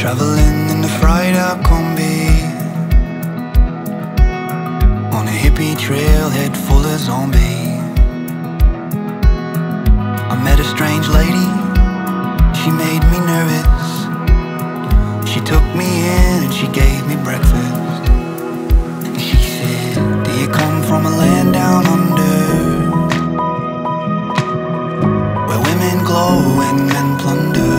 traveling in the Friday combi on a hippie trailhead full of zombies. I met a strange lady, she made me nervous. She took me in and she gave me breakfast. She said, do you come from a land down under, where women glow and men plunder?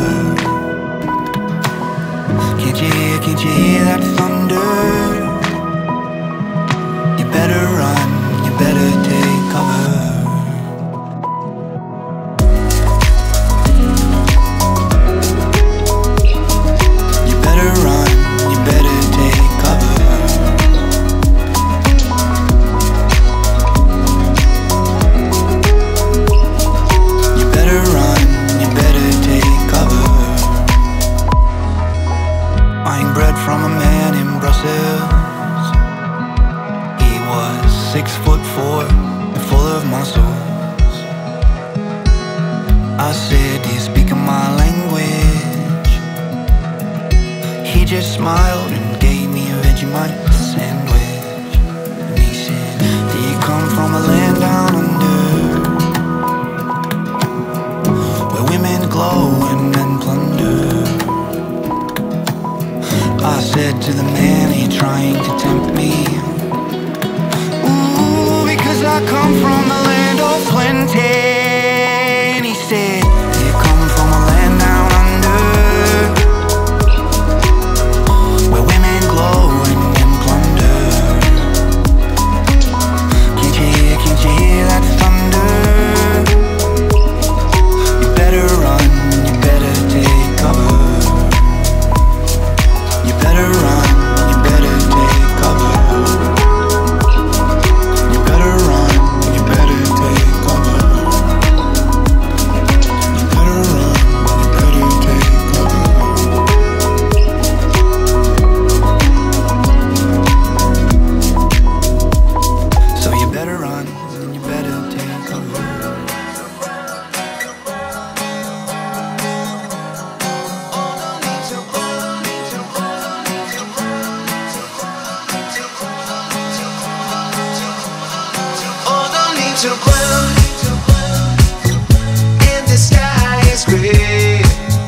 Can't you hear that thunder? You better run, you better take cover. You better run, you better take cover. You better run, you better take cover. Buying bread from a man in Brussels. He was 6'4" and full of muscles. I said, do you speak my language? He just smiled and gave me a Vegemite sandwich. And he said, do you come from a land down under, where women glow and men plunder? I said to the man, are you trying to tempt me? Ooh, because I come from a land of plenty. And he said, do you come from a land down under, where women glow and men plunder? Can't you hear that thunder? You better run, you better take cover. You better run, you better take cover. You better run, you better take cover. You better run, you better take cover. So you better run, and you better take cover. To ground, and the sky is gray.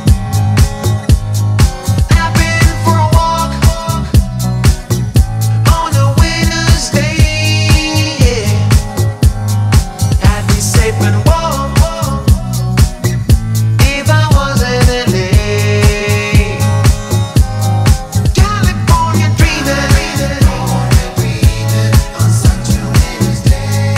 I've been for a walk on a winter's day. Yeah. I'd be safe and warm if I wasn't in LA. California dreaming on such a winter's day.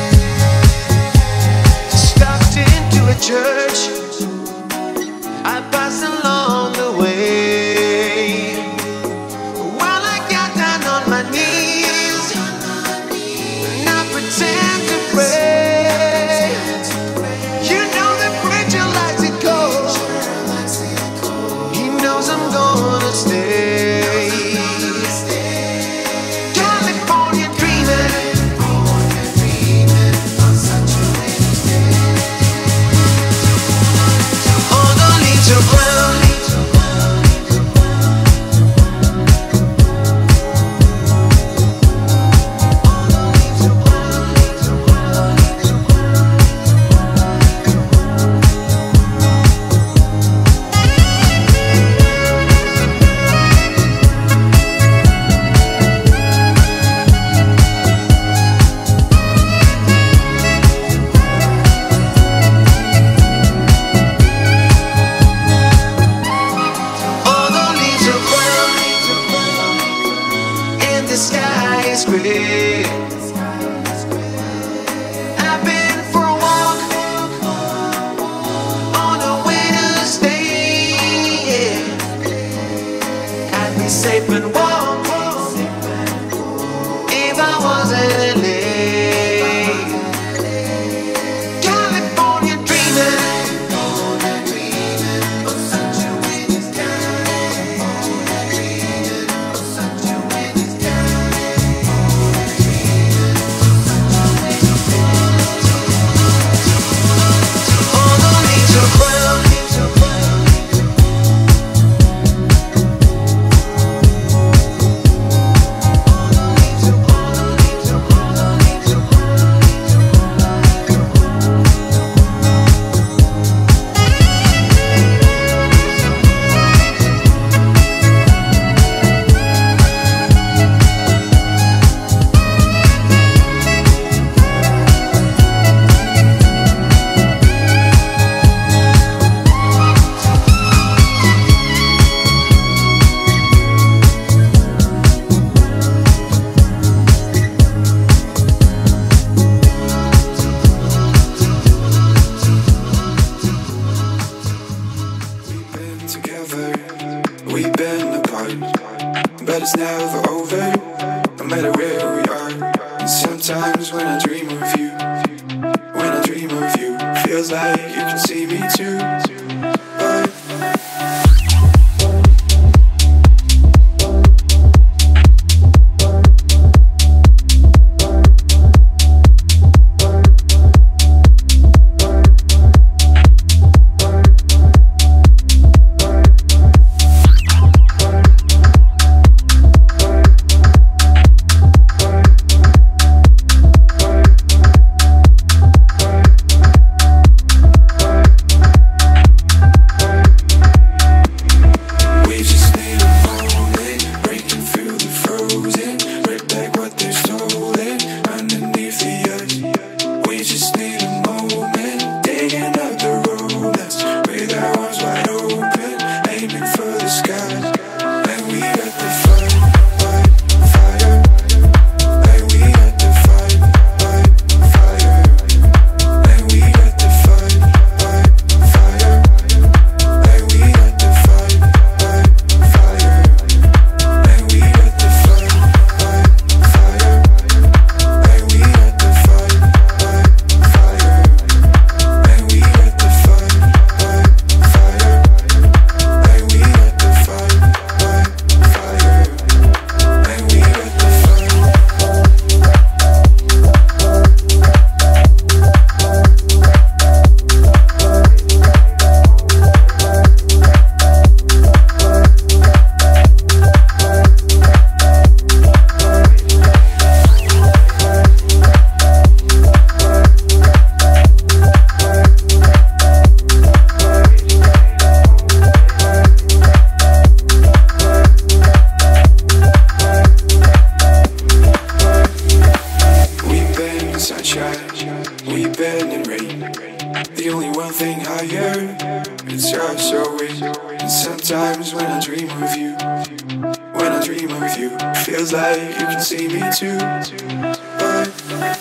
Into a church I passed along the way. While I got down on my knees and I pretend to pray, you know the preacher likes it cold. He knows I'm gonna stay. California dreaming on such a winter's day. To ground, the sky is gray. I've been for a walk on a winter's day. Yeah. I'd be safe and warm if I wasn't in LA. California dreaming of such a winter's day. is never over, no matter where we are. And sometimes when I dream of you, when I dream of you, feels like you can see me too. But we've been in rain. The only one thing higher, it's us always. And sometimes when I dream of you, when I dream of you, feels like you can see me too. But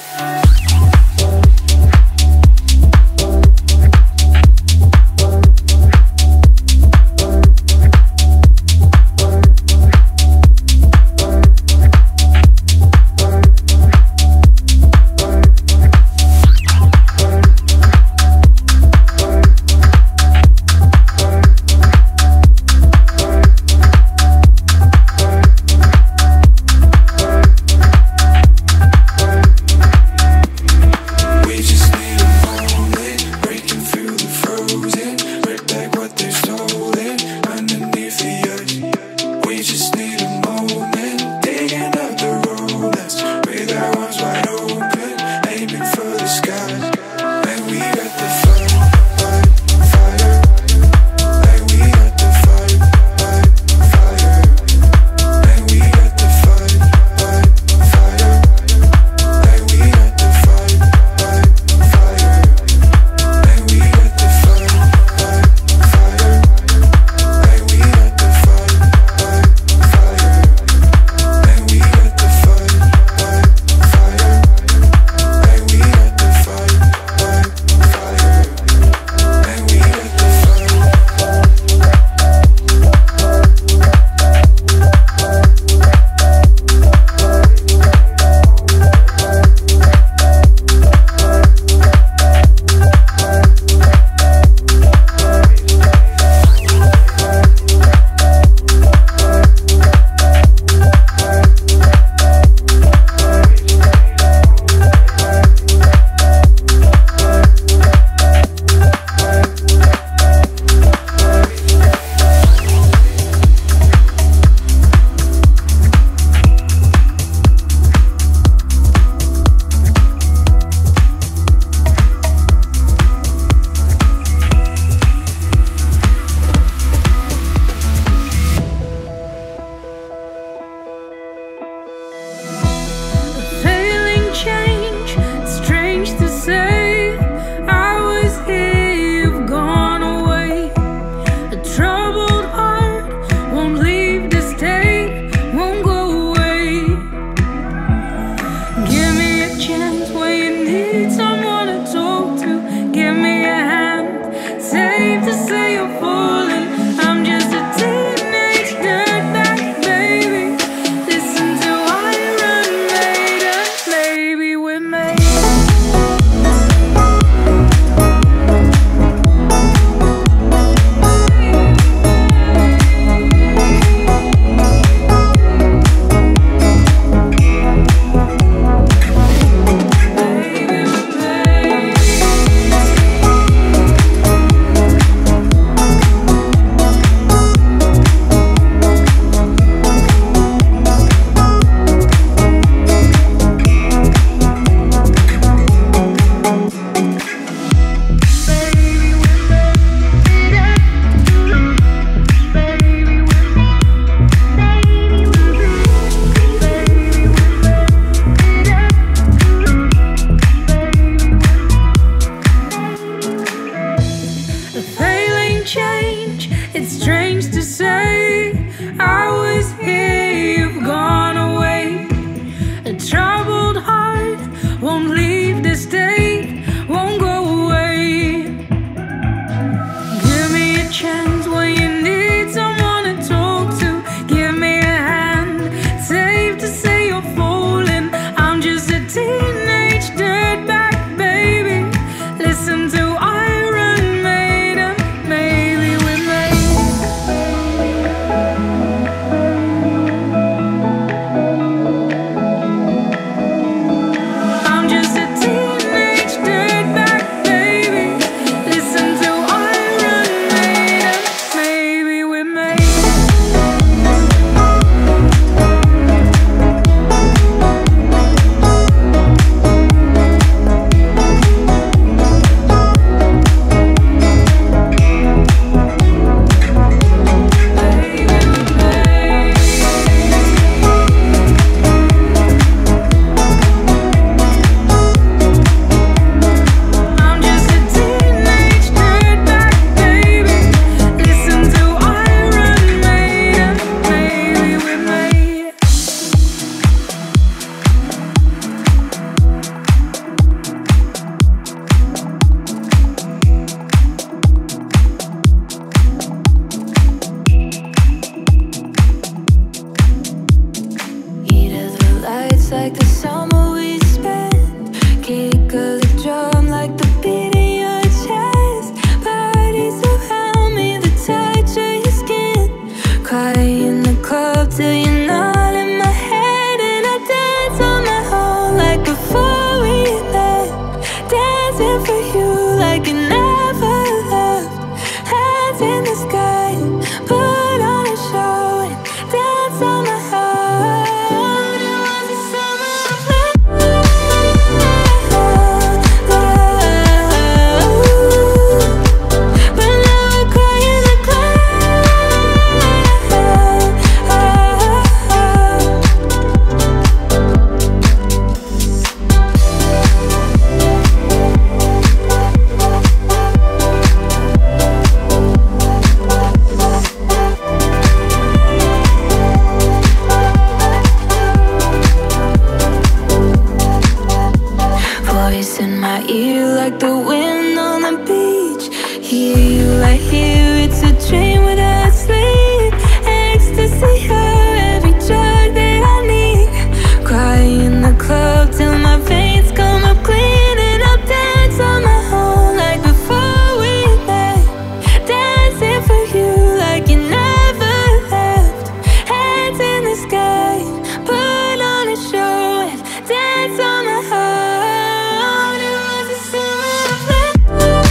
voice in my ear like the wind on the beach. Hear you right here, it's a dream without sleep. Ecstasy, you're every drug that I need. Cry in the club till my veins come up clean. And I'll dance on my own like before we met. Dancing for you like you never left. Hands in the sky, put on a show and dance on my heart. It was a summer of love.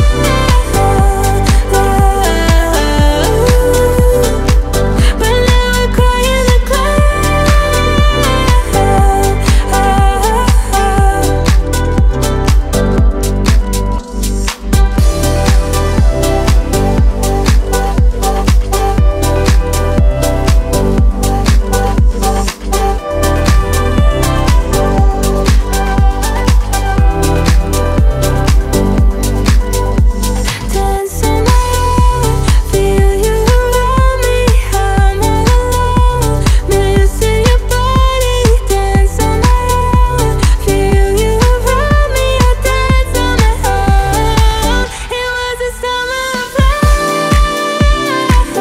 But now we're crying the cloud. Dance on my own, feel you around me. I'm all alone, missing your body. Dance on my own, feel you around me. I dance on my own. It was a summer of love,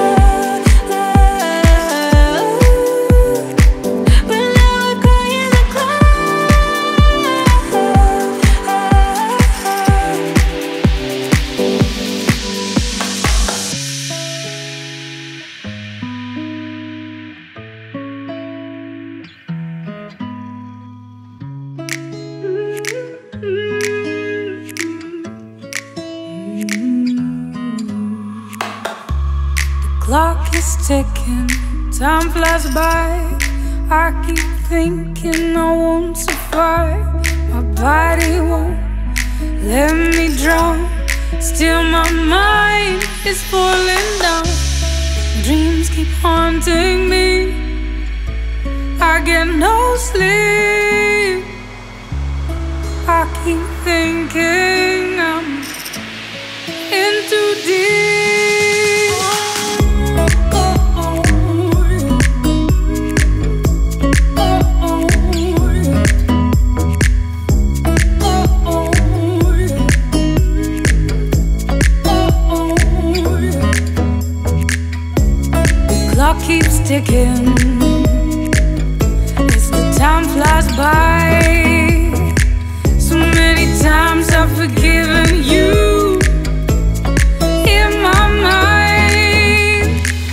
but now we're crying the clock is ticking, time flies by. I keep thinking I won't survive. My body won't let me drown. Still my mind is falling down. Dreams keep haunting me. I get no sleep. I keep thinking I'm in too deep. Clock keeps ticking as the time flies by. So many times I've forgiven you in my mind.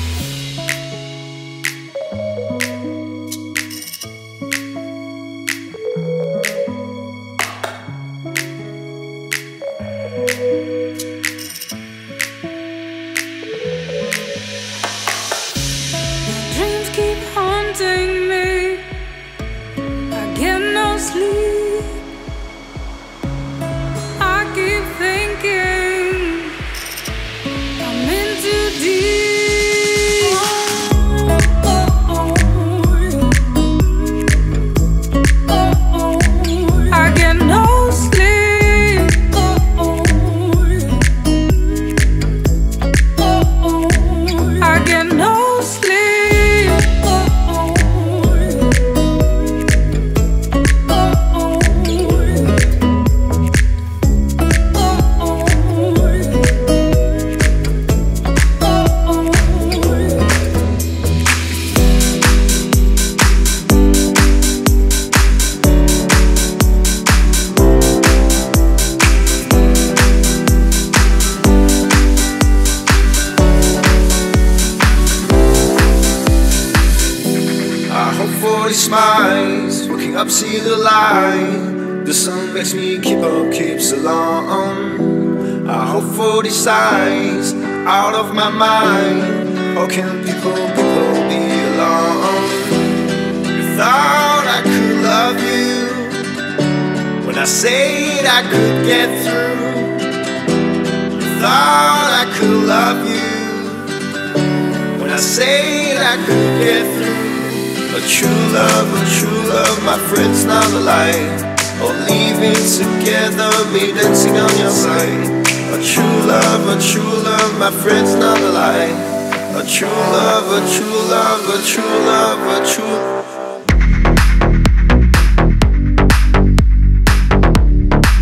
Dreams keep haunting me. I get no sleep. I keep thinking I'm in too deep. I get no sleep. I get no sleep. I hope for these smiles, waking up, see the light. The sun makes me keeps along. I hope for these signs, out of my mind. How can people be alone? You thought I could love you when I said I could get through. You thought I could love you when I said I could get through. A true love, my friend's not a lie. Or leaving together, me dancing on your side. A true love, my friend's not a lie. A true love, a true love, a true love, a true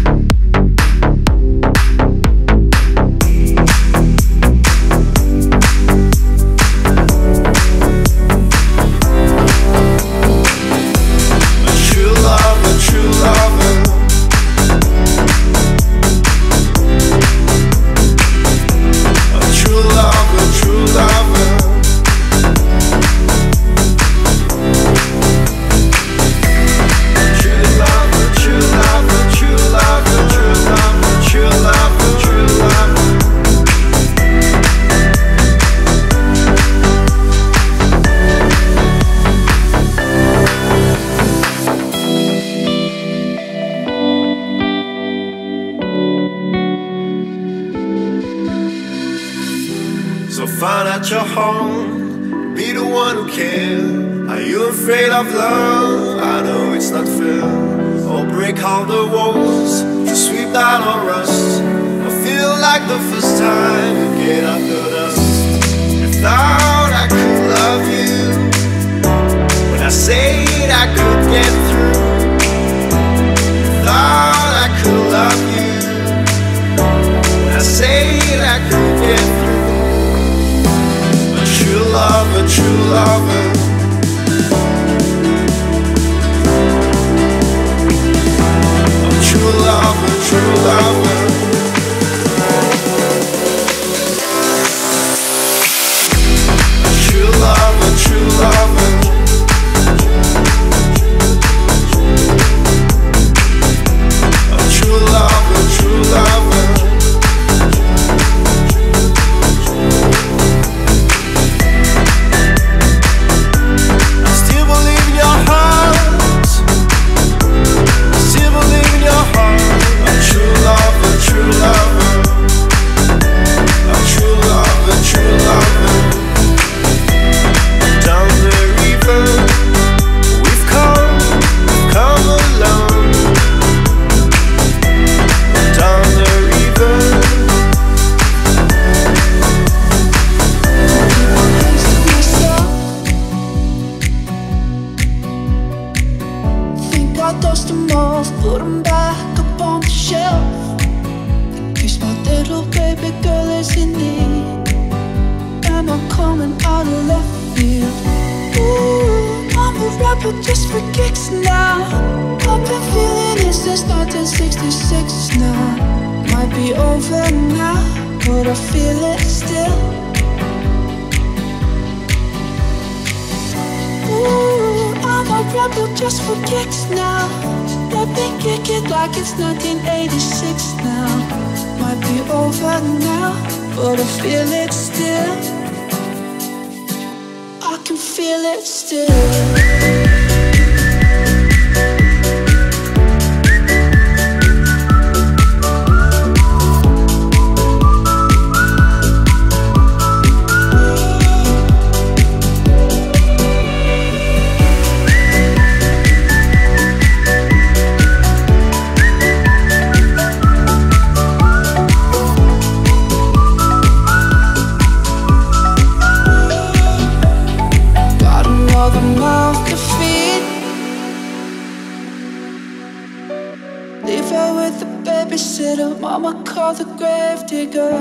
at your home, be the one who cares. Are you afraid of love? I know it's not fair. Or break all the walls to sweep down our rust. I feel like the first time you get out the dust. You thought I could love you when I said I could get through. You thought I could love you when I said I could get through. A true lover, true lover. True lover, true lover. True lover, true lover. True lover, true lover. I still believe in your heart. I still believe in your heart. A true lover, true lover. A true lover, true lover. Down the river we've come alone. Down the river. Think I dust them off, put them back up on the shelf. In case my little baby girl is in need. Am I coming out of left field? Ooh, I'm a rebel just for kicks now. I've been feeling it since 1966 now. Might be over now, but I feel it still. Ooh, I'm a rebel just for kicks now. Let me kick it like it's 1986 now. Might be over now, but I feel it still. I can feel it still. Got another mouth to feed. Leave her with the babysitter. Mama called the grave digger.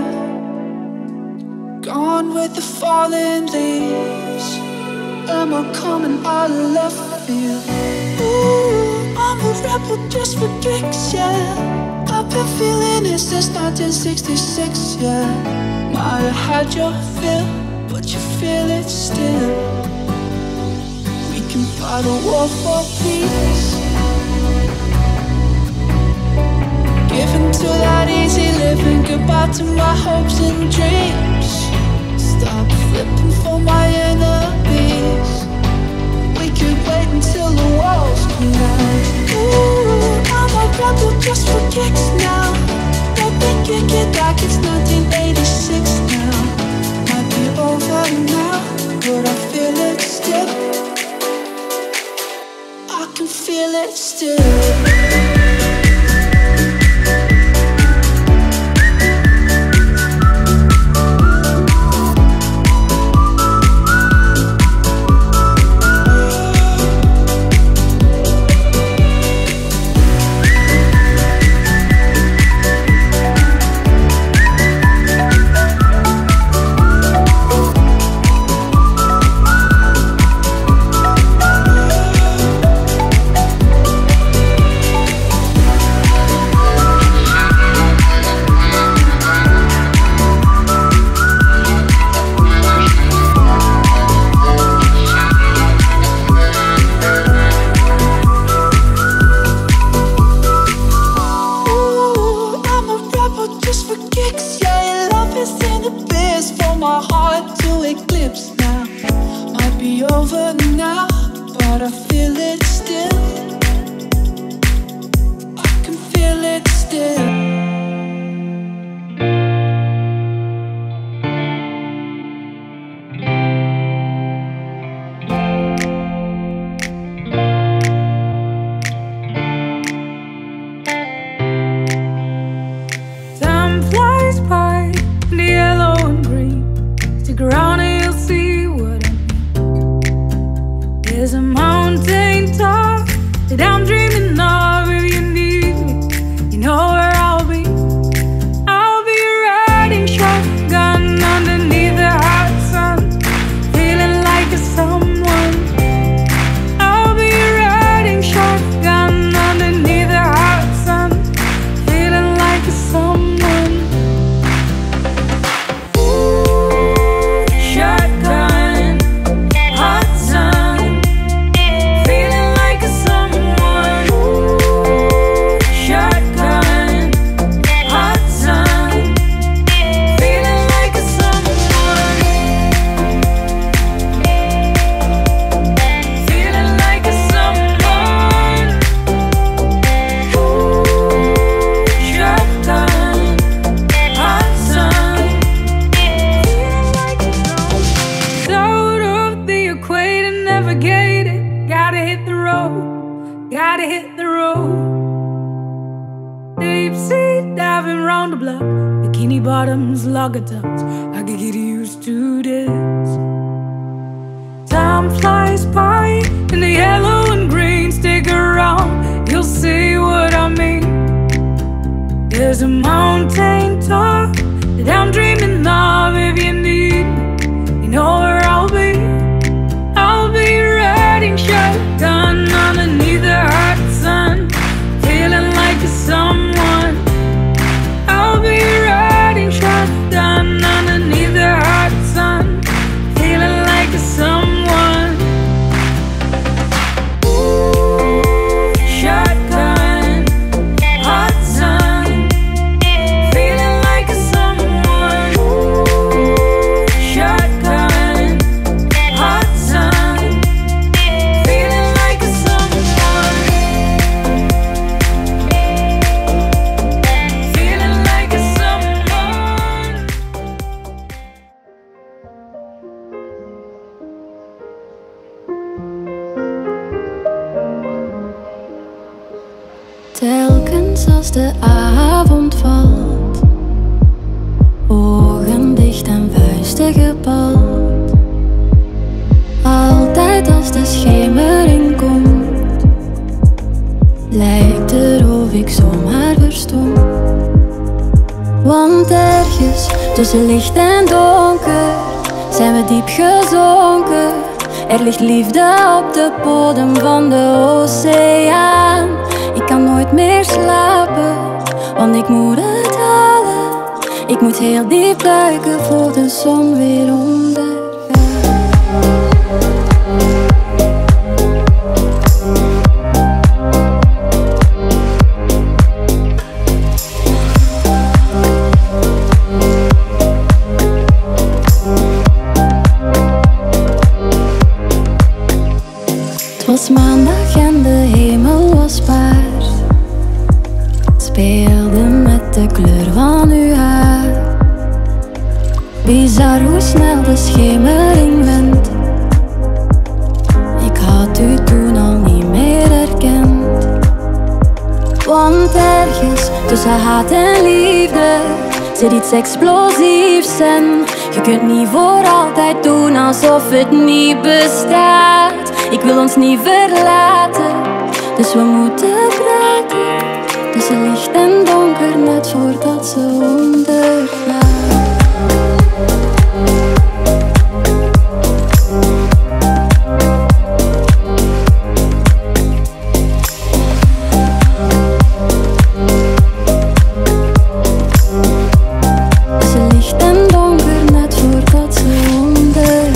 Gone with the falling leaves. Am I coming out of left field? Ooh, I'm a rebel just for kicks, yeah. I've been feeling it since 1966, yeah. Might have had your fill, but you feel it still. We can fight a war for peace. Giving to that easy living, goodbye to my hopes and dreams. Stop flipping for my enemies. We could wait until the walls collapse. Ooh, I'm a rebel just for kicks now. Let me kick it like it's 1986 now. Might be over now, but I feel it still. I can feel it still. around the block, bikini bottoms, lager tops. I could get used to this. Time flies by and the yellow and green stick around. You'll see what I mean. There's a mountain top that I'm dreaming of. If you need, you know where I'll be. I'll be riding shotgun underneath the hot sun, feeling like a someone. I'll be riding shotgun underneath the hot sun, feeling like a someone. Shotgun, hot sun, feeling like a someone. Shotgun, hot sun, feeling like a someone. Feeling like a someone. Telkens als de avond valt, ogen dicht en vuisten gebald. Altijd als de schemering komt, lijkt er of ik zomaar verstom. Want ergens tussen licht en donker zijn we diep gezonken. Er ligt liefde op de bodem van de oceaan. Ik kan nooit meer slapen, want ik moet het halen. Ik moet heel diep duiken voor de zon weer ondergaat. Het was maandag en de hemel was paars. Speelde met de kleur van uw haar. Bizar hoe snel de schemering went. Ik had u toen al niet meer herkend. Want ergens tussen haat en liefde zit iets explosiefs. En je kunt niet voor altijd doen alsof het niet bestaat. Ik wil ons niet verlaten, dus we moeten praten. Tussen licht en donker, net voordat ze ondergaat. Tussen licht en donker, net voordat ze ondergaat.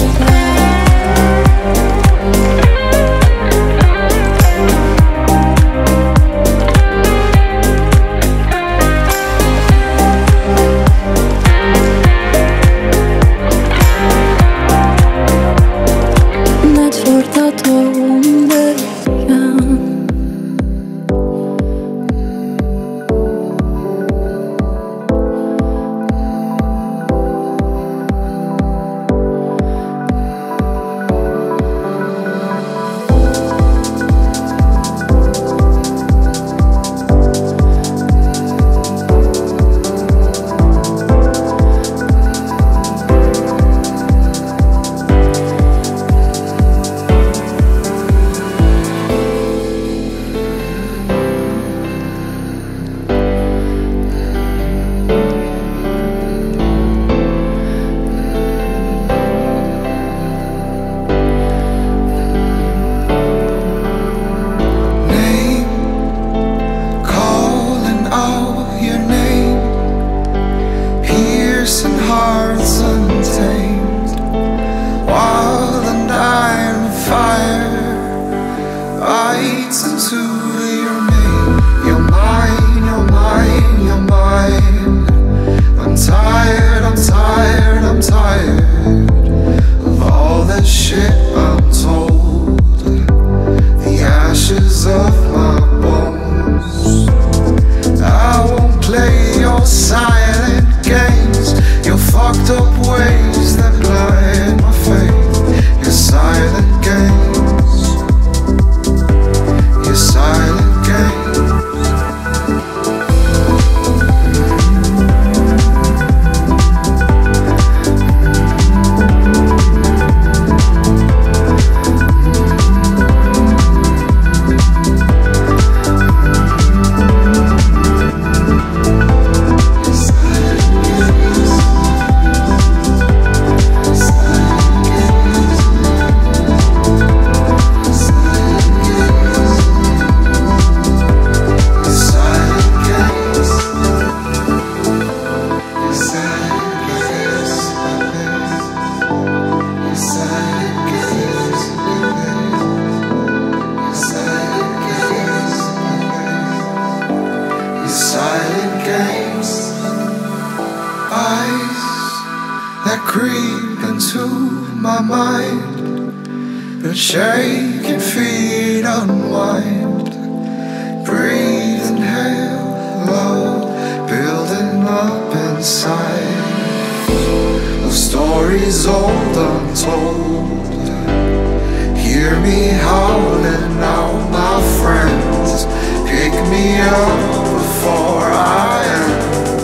creep into my mind. The shaking feet unwind. Breathe, inhale, love building up inside. The stories old untold. Hear me howling out, my friends. Pick me up before I am.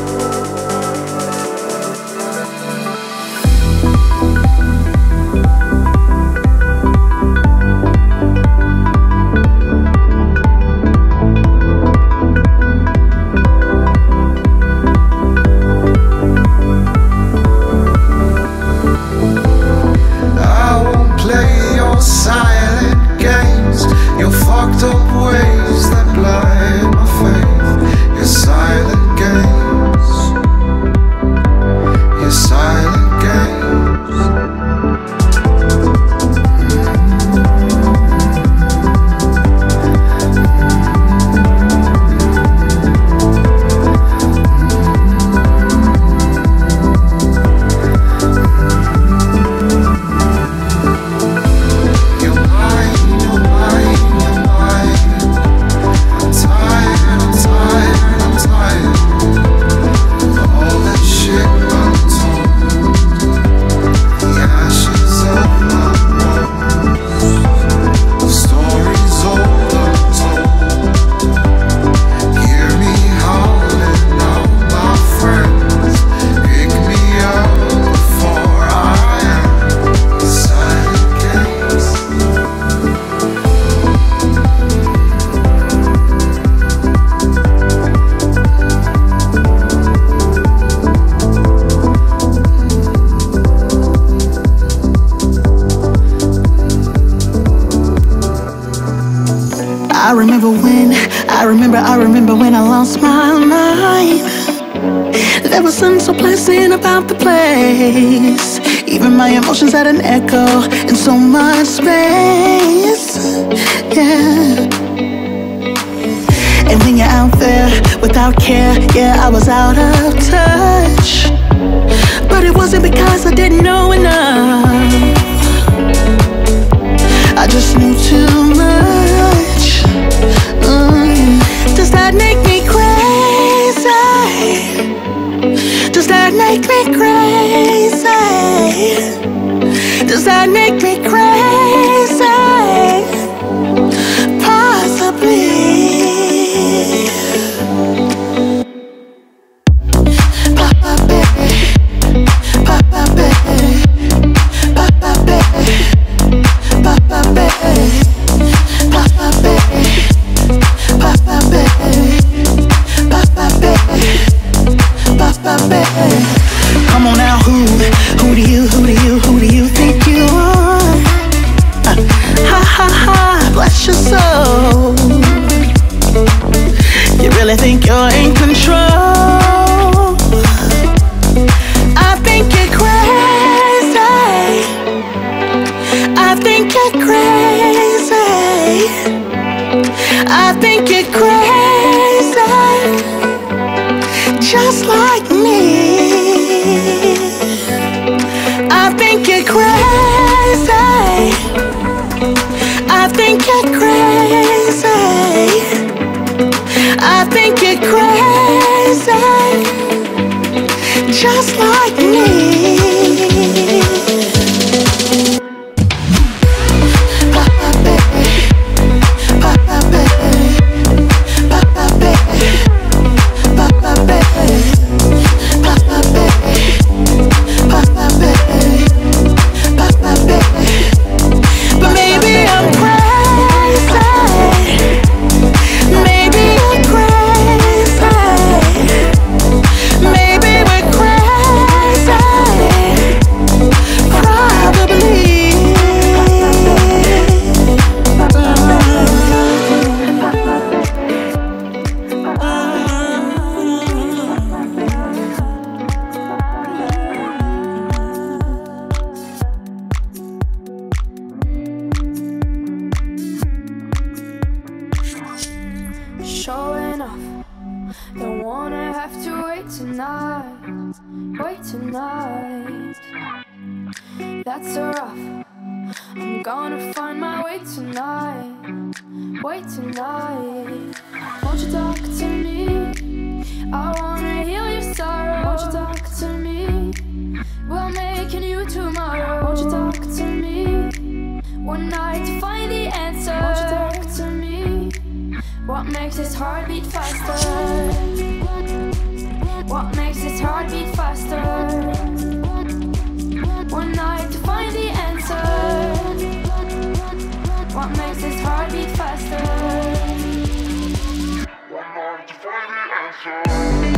Silent games, your fucked up ways that blind my faith. Your silent games, your silent games. I remember when I lost my mind. There was something so pleasant about the place. Even my emotions had an echo in so much space. Yeah. And when you're out there without care, yeah, I was out of touch. But it wasn't because I didn't know enough. I just knew too much. Does that make me crazy? Does that make me crazy? Does that make me crazy? Possibly. Come on now, who do you think you are? Ha ha ha, bless your soul. You really think you're in control? I think you're crazy. I think you're crazy. I think you're crazy. Just like me. I think you're crazy. I think you're crazy. I think you're crazy. Just like me. Don't wanna have to wait tonight. Wait tonight. That's so rough. I'm gonna find my way tonight. Wait tonight. Won't you talk to me? I wanna heal your sorrow. Won't you talk to me? We'll make a new tomorrow. Won't you talk to me? One night to find the answer. Won't you talk to me? What makes this heart beat faster? What makes this heart beat faster? One night to find the answer. What makes this heart beat faster? One night to find the answer.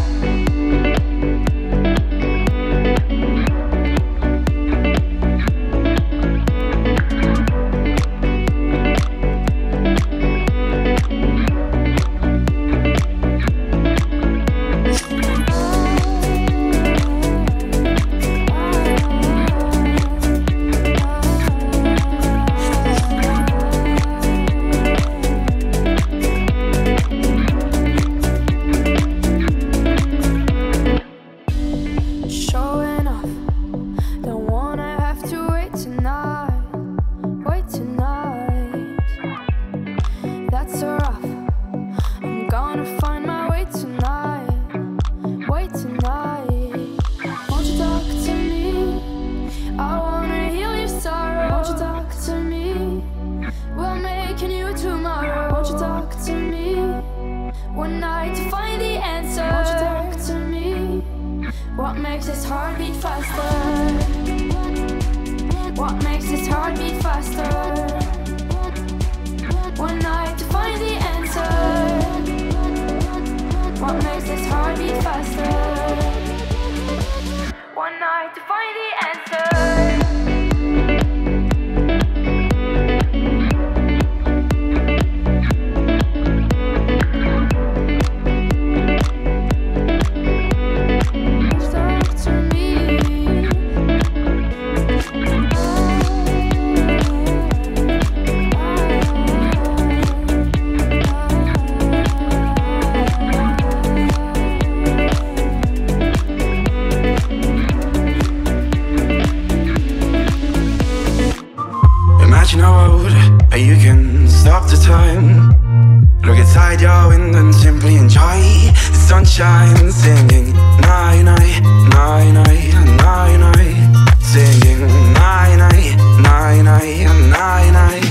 Sunshine, singing night, night, night, night, night, night, singing night, night, night, night, night, night.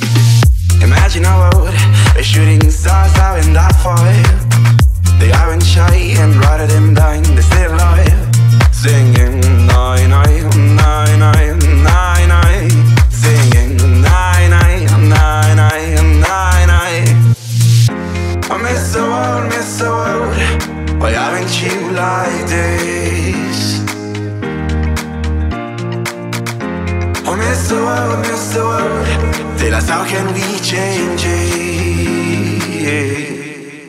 Imagine a world where shooting stars are in that fire. They aren't shy and rather than blind, they still alive. Singing night, night, night, night, night, night, singing night, night, night, night, night, night. I miss the world, why aren't you like this? I miss the world, tell us how can we change it?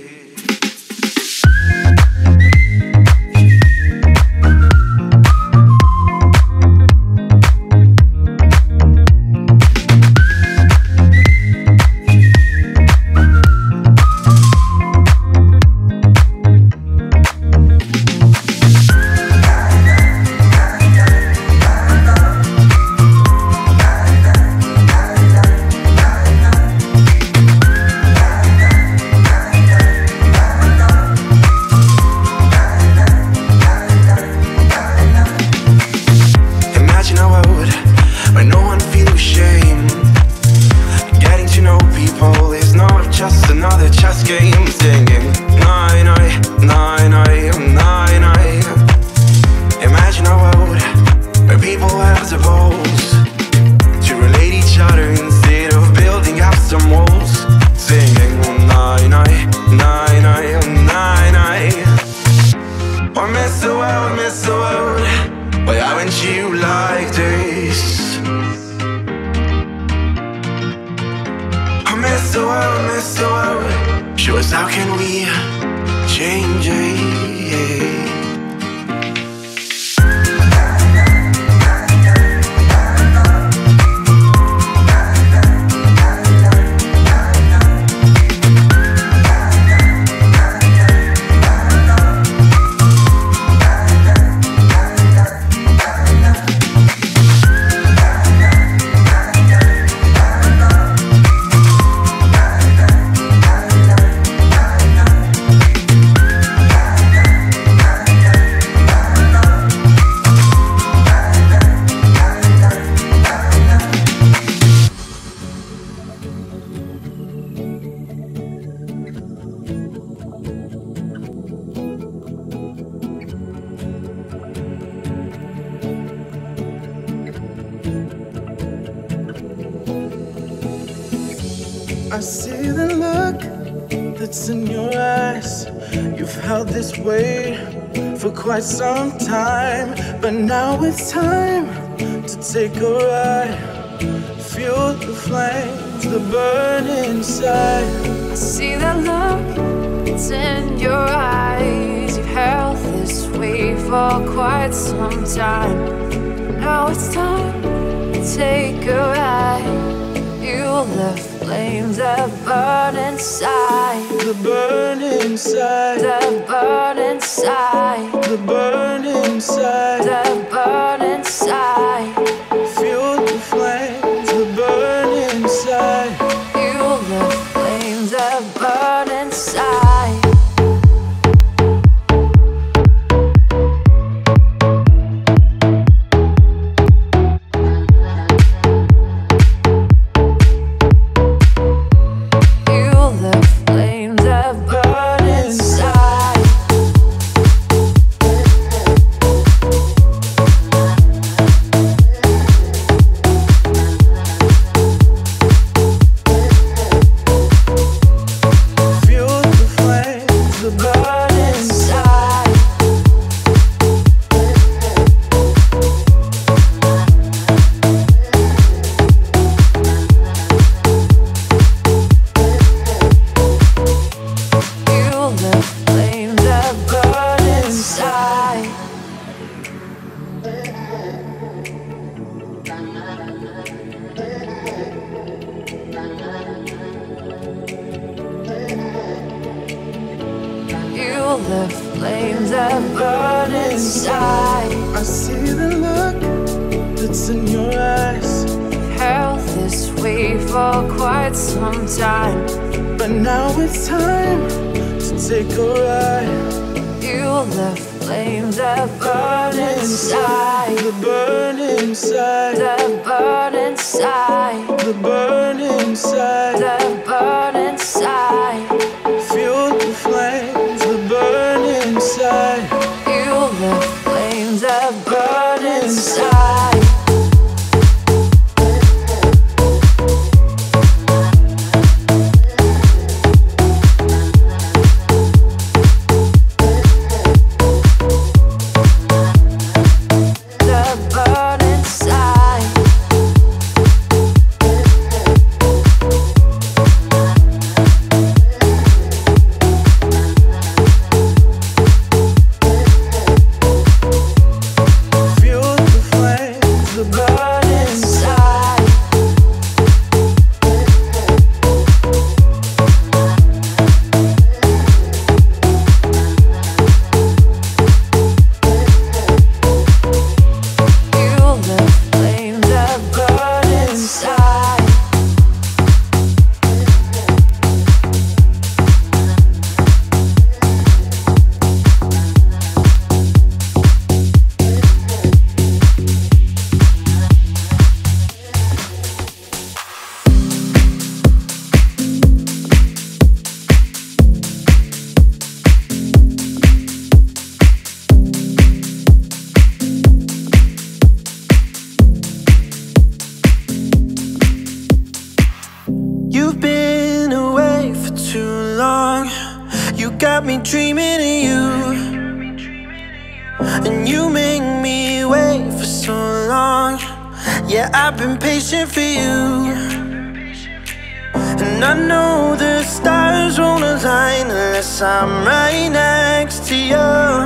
Show us how can we change it? I see the look that's in your eyes. You've held this weight for quite some time, but now it's time to take a ride. Feel the flames that burn inside. I see that look, it's in your eyes. You've held this way for quite some time. Now it's time to take a ride. Feel the flames that burn inside. The burn inside. The burn inside. The burn inside. The burn inside. Feel the flames that burn inside. Feel the flames that burn inside. The flames that burn inside. I see the look that's in your eyes. Held this way for quite some time, but now it's time to take a ride. Feel the flames that burn inside. The burn inside. The burn inside. The burn inside. The burn inside. Feel the flames that burn inside. Feel the flames that burn inside. got me dreaming of you, and you make me wait for so long. Yeah, I've been patient for you, and I know the stars won't align unless I'm right next to you.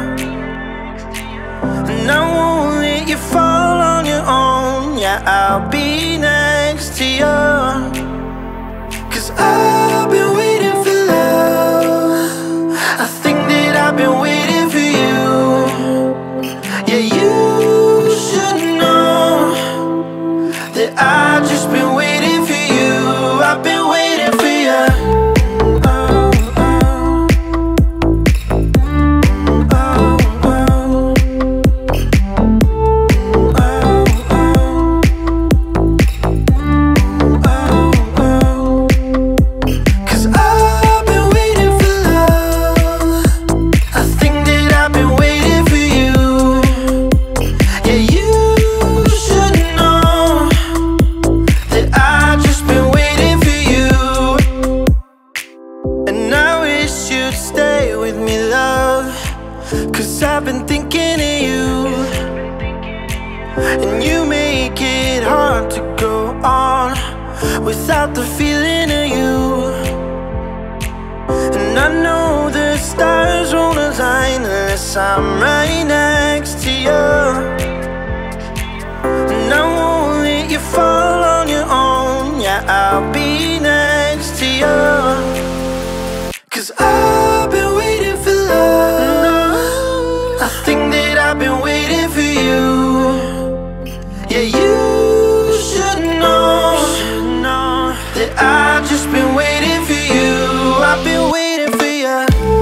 And I won't let you fall on your own. Yeah, I'll be next to you, 'cause I've been waiting for love. I think that I've been waiting for you. Yeah, you should know that I've just been waiting for you. I've been waiting for you. I 'cause I've been thinking of you, and you make it hard to go on without the feeling of you. And I know the stars won't align unless I'm right next to you. And I won't let you fall on your own. Yeah, I'll be next to you, 'cause I've been waiting for love. I think that I've been waiting for you. Yeah, you should know that I've just been waiting for you. I've been waiting for you.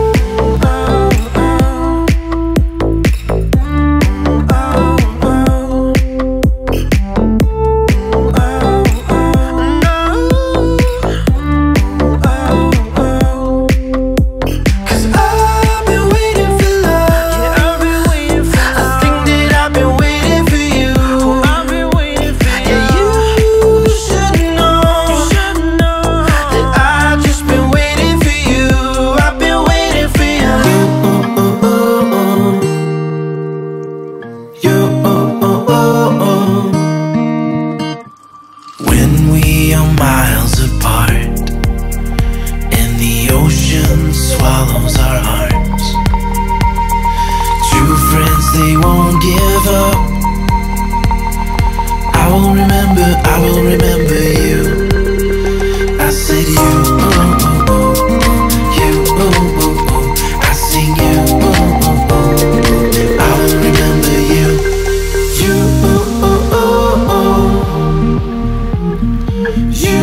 Swallows our hearts. True friends, they won't give up. I will remember you. I said you, you, I sing you, I will remember you. You, you,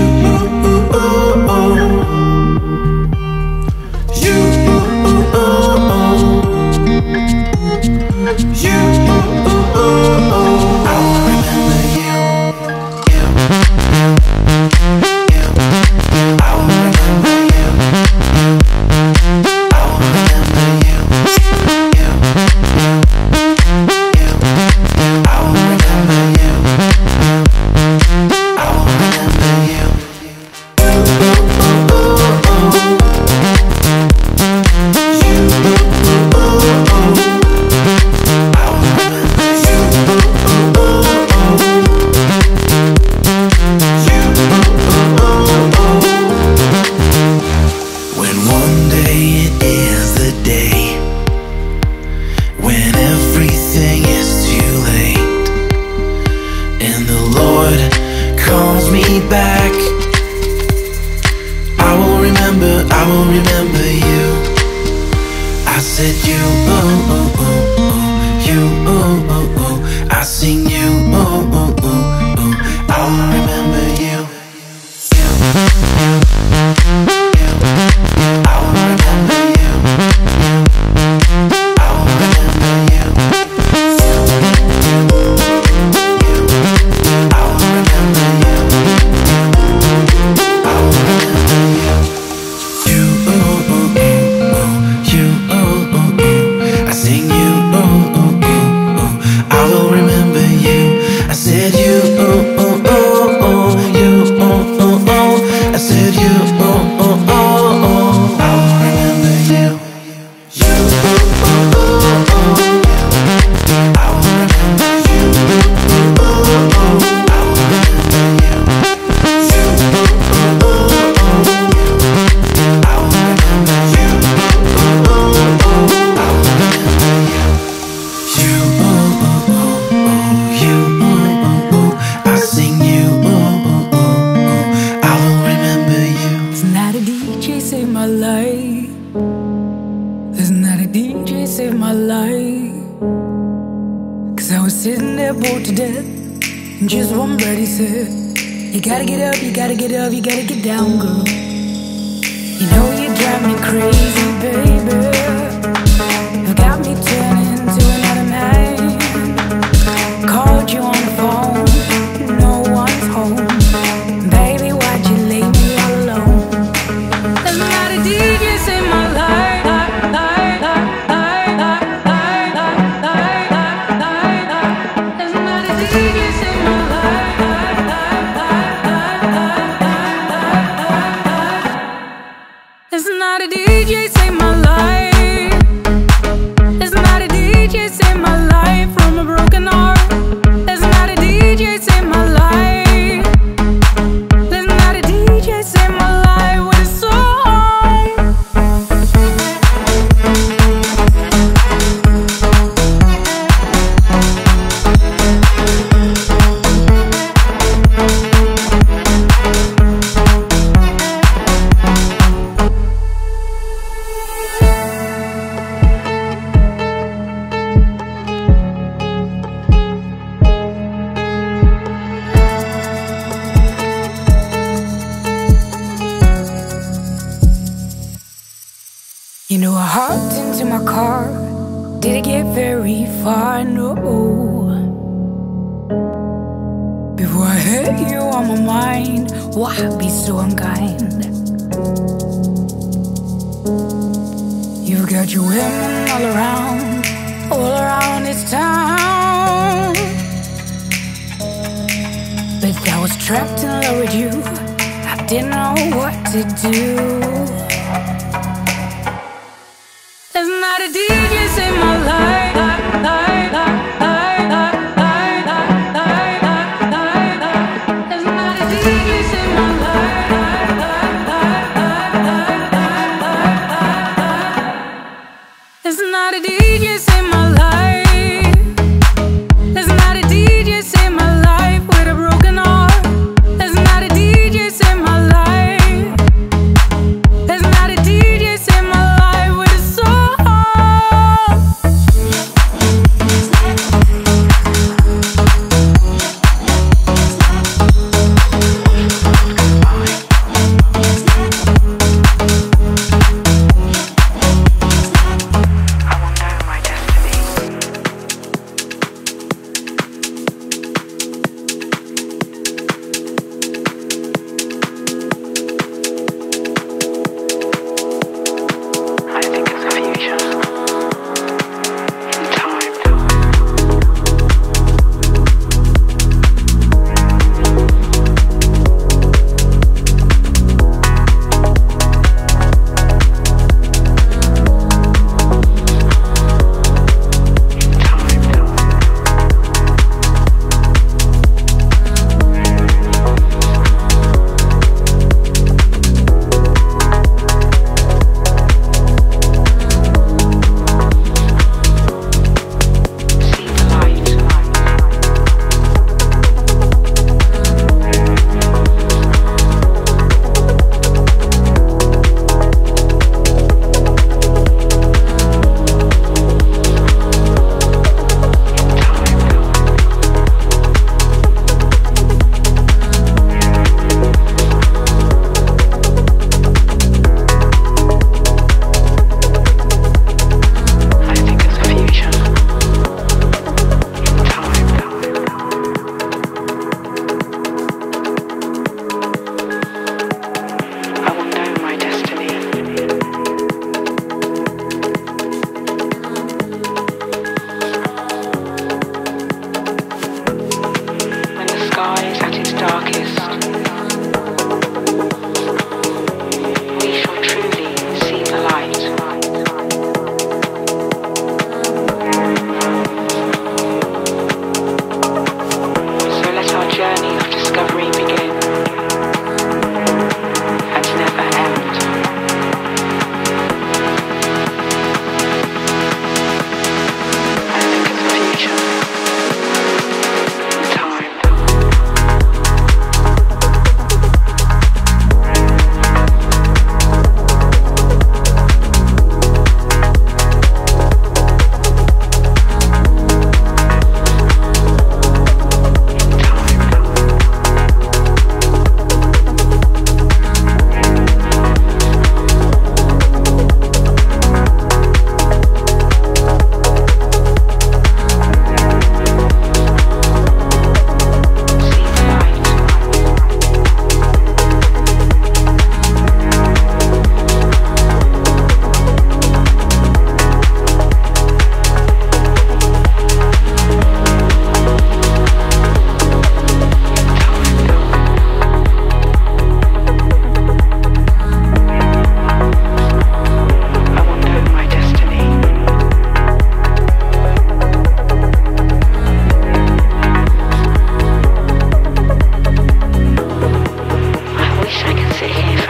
back. I will remember you. I said you, you, I sing you, I will remember you. I will remember you. I will remember you. I will remember you. Sitting there bored to death, and just one birdie said, you gotta get up, you gotta get up, you gotta get down, girl. You know you drive me crazy, baby. You got me turning to another man. Called you on the phone, no one's home. Baby, why'd you leave me all alone? There's not a DJs in my life. There's not a DJ save my life. heart? Did it get very far? No. Before I hurt you on my mind, why be so unkind? You've got your women all around this town. But I was trapped in love with you. I didn't know what to do. There's not a DJ's in my life. There's not a DJ's in my life. There's not a DJ's in my life. There's not a DJ's in my life with a broken heart. There's not a DJ's in my life. There's not a DJ's in my life with a soul.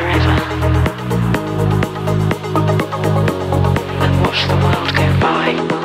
Watch the world go by.